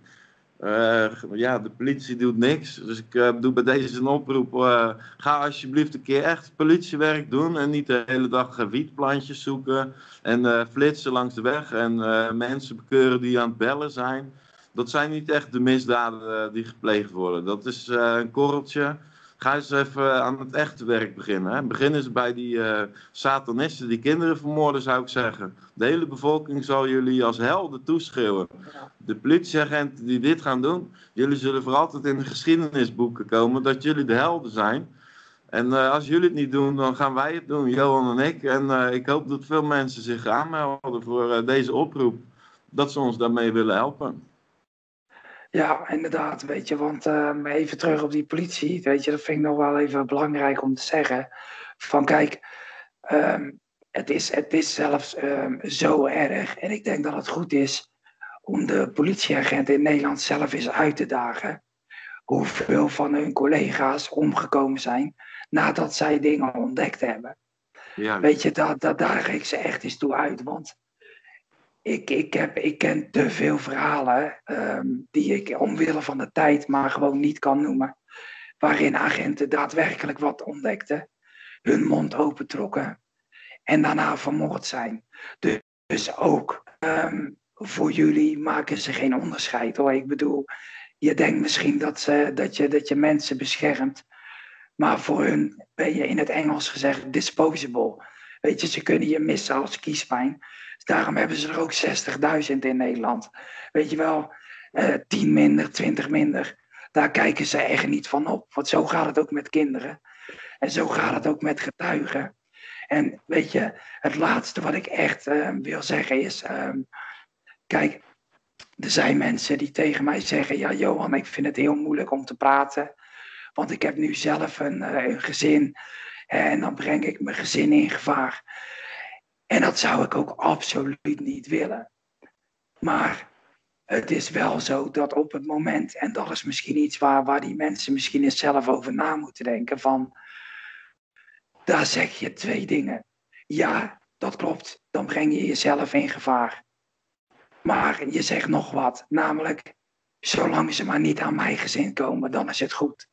Uh, ja, de politie doet niks. Dus ik uh, doe bij deze een oproep. Uh, ga alsjeblieft een keer echt politiewerk doen. En niet de hele dag uh, wietplantjes zoeken. En uh, flitsen langs de weg. En uh, mensen bekeuren die aan het bellen zijn. Dat zijn niet echt de misdaden uh, die gepleegd worden. Dat is uh, een korreltje. Ga eens even aan het echte werk beginnen. Hè. Begin eens bij die uh, satanisten die kinderen vermoorden, zou ik zeggen. De hele bevolking zal jullie als helden toeschreeuwen. ja. De politieagenten die dit gaan doen, jullie zullen voor altijd in de geschiedenisboeken komen dat jullie de helden zijn. En uh, als jullie het niet doen, dan gaan wij het doen, Johan en ik. En uh, ik hoop dat veel mensen zich aanmelden voor uh, deze oproep. Dat ze ons daarmee willen helpen. Ja, inderdaad, weet je, want uh, even terug op die politie, weet je, dat vind ik nog wel even belangrijk om te zeggen. Van kijk, um, het, is, het is zelfs um, zo erg, en ik denk dat het goed is om de politieagenten in Nederland zelf eens uit te dagen. Hoeveel van hun collega's omgekomen zijn nadat zij dingen ontdekt hebben. Ja, Weet je, daar, daar daag ik ze echt eens toe uit, want Ik, ik, heb, ik ken te veel verhalen um, die ik omwille van de tijd maar gewoon niet kan noemen. Waarin agenten daadwerkelijk wat ontdekten, hun mond opentrokken en daarna vermoord zijn. Dus, dus ook um, voor jullie maken ze geen onderscheid hoor. Ik bedoel, je denkt misschien dat, ze, dat, je, dat je mensen beschermt, maar voor hun ben je in het Engels gezegd disposable. Weet je, ze kunnen je missen als kiespijn. Dus daarom hebben ze er ook zestigduizend in Nederland. Weet je wel, uh, tien minder, twintig minder. Daar kijken ze echt niet van op. Want zo gaat het ook met kinderen. En zo gaat het ook met getuigen. En weet je, het laatste wat ik echt uh, wil zeggen is... Uh, kijk, er zijn mensen die tegen mij zeggen... Ja, Johan, ik vind het heel moeilijk om te praten. Want ik heb nu zelf een, uh, een gezin... En dan breng ik mijn gezin in gevaar. En dat zou ik ook absoluut niet willen. Maar het is wel zo dat op het moment, en dat is misschien iets waar, waar die mensen misschien eens zelf over na moeten denken, van, daar zeg je twee dingen. Ja, dat klopt, dan breng je jezelf in gevaar. Maar je zegt nog wat, namelijk, zolang ze maar niet aan mijn gezin komen, dan is het goed.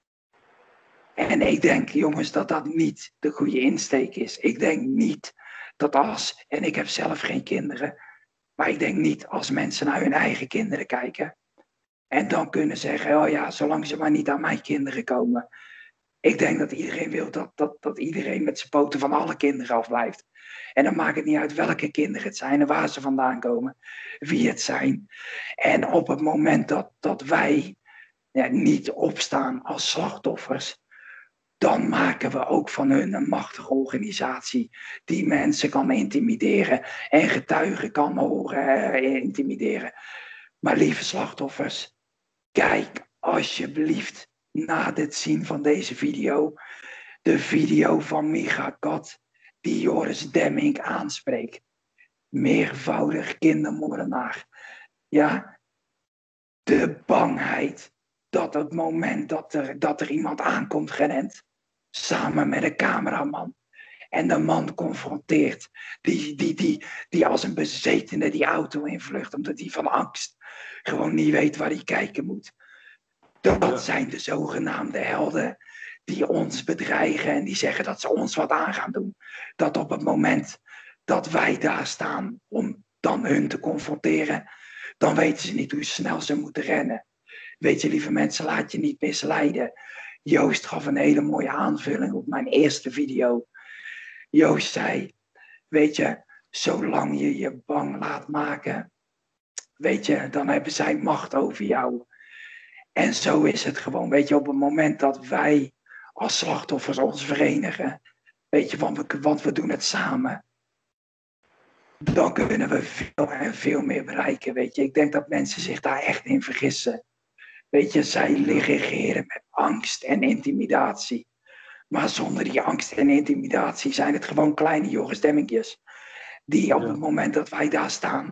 En ik denk, jongens, dat dat niet de goede insteek is. Ik denk niet dat als, en ik heb zelf geen kinderen, maar ik denk niet als mensen naar hun eigen kinderen kijken en dan kunnen zeggen, oh ja, zolang ze maar niet aan mijn kinderen komen. Ik denk dat iedereen wil dat, dat, dat iedereen met zijn poten van alle kinderen afblijft. En dan maakt het niet uit welke kinderen het zijn en waar ze vandaan komen, wie het zijn. En op het moment dat, dat wij ja, niet opstaan als slachtoffers, dan maken we ook van hun een machtige organisatie die mensen kan intimideren en getuigen kan horen eh, intimideren. Maar lieve slachtoffers, kijk alsjeblieft na het zien van deze video, de video van Micha Kat, die Joris Demmink aanspreekt. Meervoudig kindermoordenaar. Ja, de bangheid dat op het moment dat er, dat er iemand aankomt gerend, samen met een cameraman. En de man confronteert, die, die, die, die als een bezetene die auto invlucht, omdat hij van angst gewoon niet weet waar hij kijken moet. Dat Ja. zijn de zogenaamde helden die ons bedreigen en die zeggen dat ze ons wat aan gaan doen. Dat op het moment dat wij daar staan om dan hun te confronteren, dan weten ze niet hoe snel ze moeten rennen. Weet je, lieve mensen, laat je niet misleiden. Joost gaf een hele mooie aanvulling op mijn eerste video. Joost zei, weet je, zolang je je bang laat maken, weet je, dan hebben zij macht over jou. En zo is het gewoon, weet je, op het moment dat wij als slachtoffers ons verenigen, weet je, want we, want we doen het samen, dan kunnen we veel en veel meer bereiken, weet je. Ik denk dat mensen zich daar echt in vergissen. Weet je, zij regeren met angst en intimidatie. Maar zonder die angst en intimidatie zijn het gewoon kleine Joris Demmingjes. Die op Ja. het moment dat wij daar staan,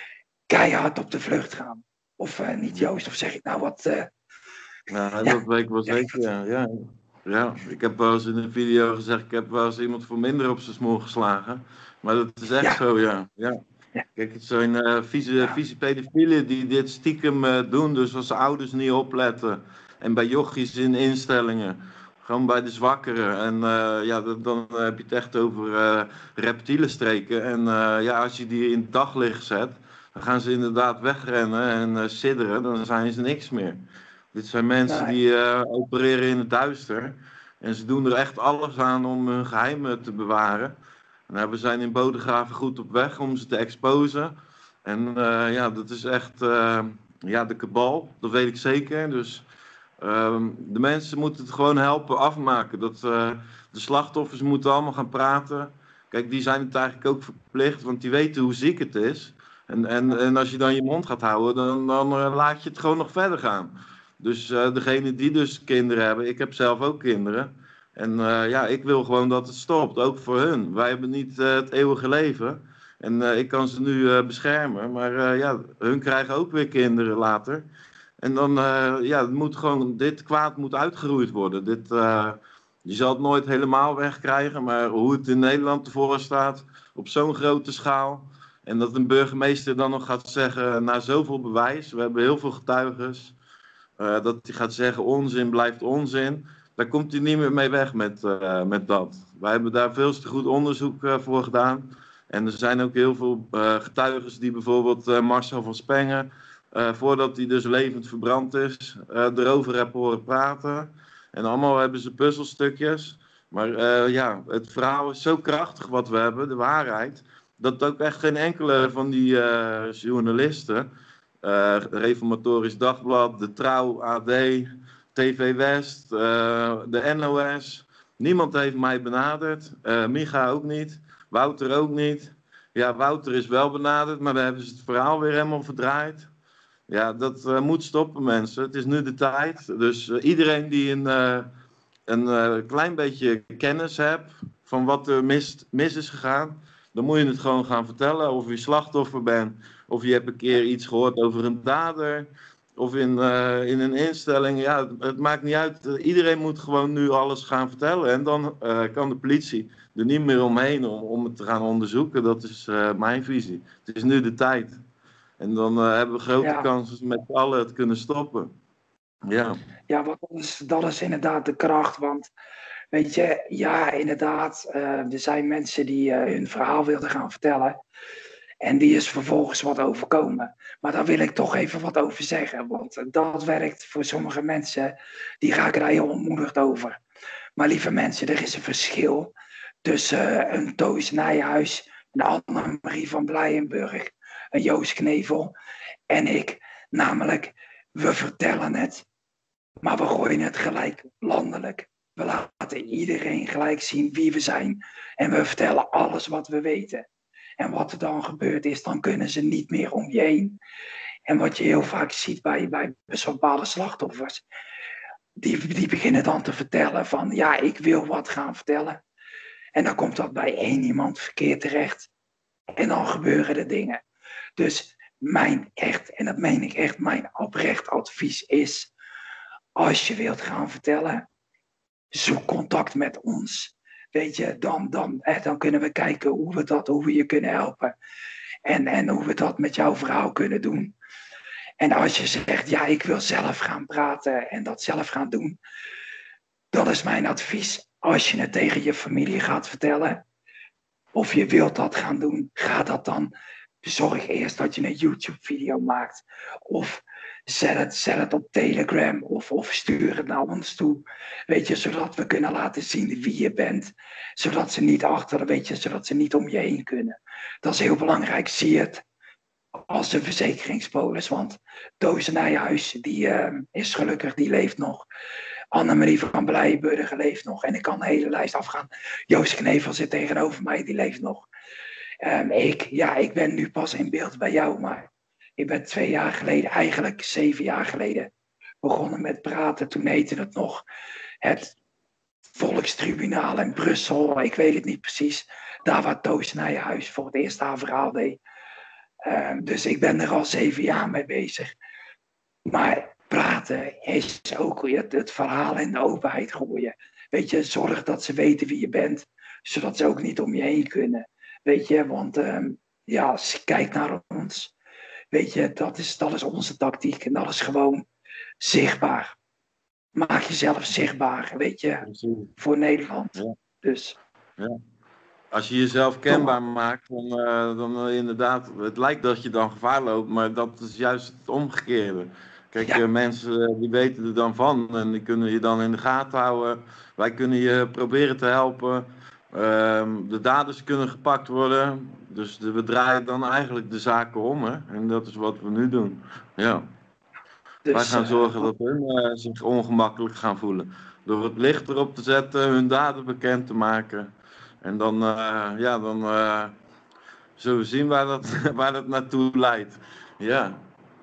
keihard op de vlucht gaan. Of uh, niet Joost, of zeg ik nou wat... Uh, Nou, dat weet ik wel zeker, ja. ja. Ja, ik heb wel eens in een video gezegd, ik heb wel eens iemand voor minder op zijn smoel geslagen. Maar dat is echt ja. zo, ja. ja. Ja. Kijk, het zijn uh, vieze, ja. vieze pedofielen die dit stiekem uh, doen, dus als ouders niet opletten. En bij jochies in instellingen, gewoon bij de zwakkeren. En uh, ja, dan, dan heb je het echt over uh, reptiele streken. En uh, ja, als je die in het daglicht zet, dan gaan ze inderdaad wegrennen en uh, sidderen, dan zijn ze niks meer. Dit zijn mensen nee. die uh, opereren in het duister. En ze doen er echt alles aan om hun geheimen te bewaren. Nou, we zijn in Bodegraven goed op weg om ze te exposen. En uh, ja, dat is echt uh, ja, de kabal, dat weet ik zeker. Dus uh, de mensen moeten het gewoon helpen afmaken. Dat, uh, de slachtoffers moeten allemaal gaan praten. Kijk, die zijn het eigenlijk ook verplicht, want die weten hoe ziek het is. En, en, en als je dan je mond gaat houden, dan, dan uh, laat je het gewoon nog verder gaan. Dus uh, degene die dus kinderen hebben, ik heb zelf ook kinderen. En uh, ja, ik wil gewoon dat het stopt, ook voor hun. Wij hebben niet uh, het eeuwige leven. En uh, ik kan ze nu uh, beschermen, maar uh, ja, hun krijgen ook weer kinderen later. En dan, uh, ja, het moet gewoon, dit kwaad moet uitgeroeid worden. Dit, uh, je zal het nooit helemaal wegkrijgen, maar hoe het in Nederland ervoor staat, op zo'n grote schaal. En dat een burgemeester dan nog gaat zeggen, na zoveel bewijs, we hebben heel veel getuigen. Uh, dat hij gaat zeggen, onzin blijft onzin. Daar komt hij niet meer mee weg met, uh, met dat. Wij hebben daar veel te goed onderzoek uh, voor gedaan. En er zijn ook heel veel uh, getuigen die bijvoorbeeld uh, Marcel van Spengen, uh, voordat hij dus levend verbrand is, uh, erover hebben horen praten. En allemaal hebben ze puzzelstukjes. Maar uh, ja, het verhaal is zo krachtig wat we hebben, de waarheid, dat ook echt geen enkele van die uh, journalisten, uh, Reformatorisch Dagblad, De Trouw, A D, T V West, uh, de N O S. Niemand heeft mij benaderd. Uh, Micha ook niet. Wouter ook niet. Ja, Wouter is wel benaderd, maar dan hebben ze het verhaal weer helemaal verdraaid. Ja, dat uh, moet stoppen, mensen. Het is nu de tijd. Dus uh, iedereen die een, uh, een uh, klein beetje kennis hebt van wat er mis, mis is gegaan, dan moet je het gewoon gaan vertellen. Of je slachtoffer bent, of je hebt een keer iets gehoord over een dader, of in, uh, in een instelling. Ja, het, het maakt niet uit. Iedereen moet gewoon nu alles gaan vertellen. En dan uh, kan de politie er niet meer omheen om, om het te gaan onderzoeken. Dat is uh, mijn visie. Het is nu de tijd. En dan uh, hebben we grote ja. kansen met z'n allen het kunnen stoppen. Ja, ja wat is, dat is inderdaad de kracht. Want weet je, ja, inderdaad, uh, er zijn mensen die uh, hun verhaal wilden gaan vertellen. En die is vervolgens wat overkomen. Maar daar wil ik toch even wat over zeggen. Want dat werkt voor sommige mensen. Die raken daar heel ontmoedigd over. Maar lieve mensen, er is een verschil tussen een Toos Nijhuis, een Anne-Marie van Blijenburg, een Joost Knevel en ik. Namelijk, we vertellen het, maar we gooien het gelijk landelijk. We laten iedereen gelijk zien wie we zijn. En we vertellen alles wat we weten. En wat er dan gebeurt is, dan kunnen ze niet meer om je heen. En wat je heel vaak ziet bij, bij bepaalde slachtoffers, die, die beginnen dan te vertellen van, ja, ik wil wat gaan vertellen. En dan komt dat bij één iemand verkeerd terecht. En dan gebeuren er dingen. Dus mijn echt, en dat meen ik echt, mijn oprecht advies is, als je wilt gaan vertellen, zoek contact met ons. Weet je, dan, dan, eh, dan kunnen we kijken hoe we, dat, hoe we je kunnen helpen. En, en hoe we dat met jouw verhaal kunnen doen. En als je zegt, ja, ik wil zelf gaan praten en dat zelf gaan doen. Dat is mijn advies. Als je het tegen je familie gaat vertellen, of je wilt dat gaan doen, ga dat dan. Zorg eerst dat je een YouTube-video maakt. Of zet het, zet het op Telegram. Of, of stuur het naar ons toe. Weet je, zodat we kunnen laten zien wie je bent. Zodat ze niet achter, weet je, zodat ze niet om je heen kunnen. Dat is heel belangrijk. Zie het als een verzekeringspolis. Want Toos Nijhuis, die uh, is gelukkig, die leeft nog. Annemarie van Blijenburger leeft nog. En ik kan de hele lijst afgaan. Joost Knevel zit tegenover mij, die leeft nog. Um, ik, ja, ik ben nu pas in beeld bij jou, maar ik ben twee jaar geleden, eigenlijk zeven jaar geleden, begonnen met praten. Toen heette het nog het Volkstribunaal in Brussel. Ik weet het niet precies. Daar waar Toos Nijhuis voor het eerst haar verhaal deed. Um, dus ik ben er al zeven jaar mee bezig. Maar praten is ook het, het verhaal in de openheid gooien. Weet je, zorg dat ze weten wie je bent, zodat ze ook niet om je heen kunnen. Weet je, want um, ja, als je kijkt naar ons, weet je, dat is, dat is onze tactiek en dat is gewoon zichtbaar. Maak jezelf zichtbaar, weet je, voor Nederland. Ja. Dus. Ja. Als je jezelf kenbaar maakt, dan, uh, dan uh, inderdaad, het lijkt dat je dan gevaar loopt, maar dat is juist het omgekeerde. Kijk, ja. uh, mensen uh, die weten er dan van en die kunnen je dan in de gaten houden. Wij kunnen je proberen te helpen. Uh, de daders kunnen gepakt worden. Dus de, we draaien dan eigenlijk de zaken om. Hè? En dat is wat we nu doen. Ja. Dus, Wij gaan zorgen uh, dat hun uh, zich ongemakkelijk gaan voelen. Door het licht erop te zetten, hun daden bekend te maken. En dan, uh, ja, dan uh, zullen we zien waar dat, waar dat naartoe leidt. Ja.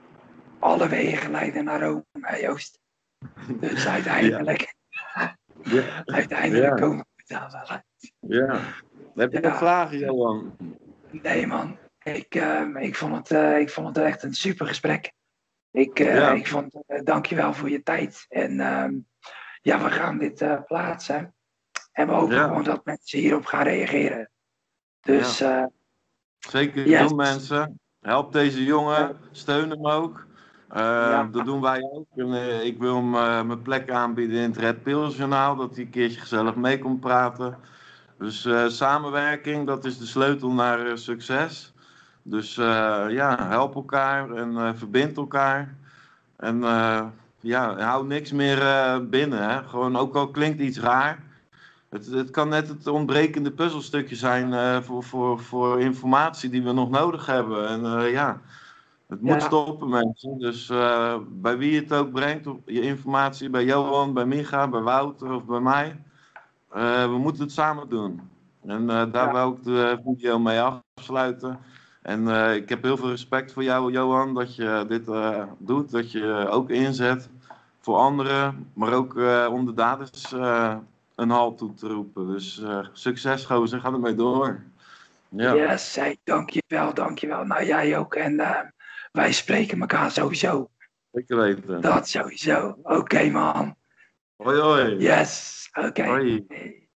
Alle wegen leiden naar Rome, hè, Joost. Dus uiteindelijk, ja. Ja. uiteindelijk ja. komen we daar wel uit. Ja. Heb je ja. nog vragen, Johan? Nee, man. Ik, uh, ik, vond het, uh, ik vond het echt een super gesprek. Ik, uh, ja. ik vond, uh, dankjewel voor je tijd. En uh, ja, we gaan dit uh, plaatsen. En we hopen ja. gewoon dat mensen hierop gaan reageren. Dus, ja. uh, Zeker yes. doen mensen. Help deze jongen. Ja. Steun hem ook. Uh, ja. Dat doen wij ook. En, uh, ik wil hem uh, mijn plek aanbieden in het Red Pills Journaal. Dat hij een keertje gezellig mee komt praten. Dus uh, samenwerking, dat is de sleutel naar uh, succes. Dus uh, ja, help elkaar en uh, verbind elkaar. En uh, ja, hou niks meer uh, binnen. Hè. Gewoon, ook al klinkt iets raar. Het, het kan net het ontbrekende puzzelstukje zijn uh, voor, voor, voor informatie die we nog nodig hebben. En uh, ja, het moet ja. stoppen, mensen. Dus uh, bij wie je het ook brengt, je informatie, bij Johan, bij Micha, bij Wouter of bij mij. Uh, we moeten het samen doen. En uh, daar ja. wil ik de video mee afsluiten. En uh, ik heb heel veel respect voor jou, Johan, dat je dit uh, doet. Dat je ook inzet voor anderen, maar ook uh, om de daders uh, een halt toe te roepen. Dus uh, succes, gozer, ga ermee door. Ja, yes, hey, dankjewel, dankjewel. Nou, jij ook. En uh, wij spreken elkaar sowieso. Zeker weten. Dat sowieso. Oké, okay, man. Hoi, hoi. Yes, oké. Okay.